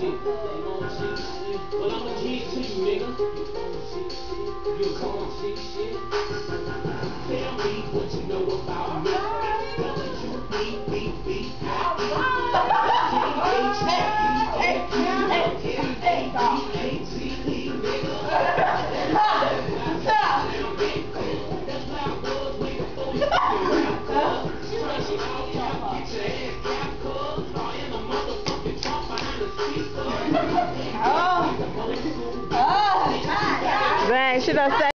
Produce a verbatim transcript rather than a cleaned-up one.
shit. Well, I'm a kid to you, nigga. You a gon' shit, shit. Tell me what you know about me. W B B B I Dang, she done said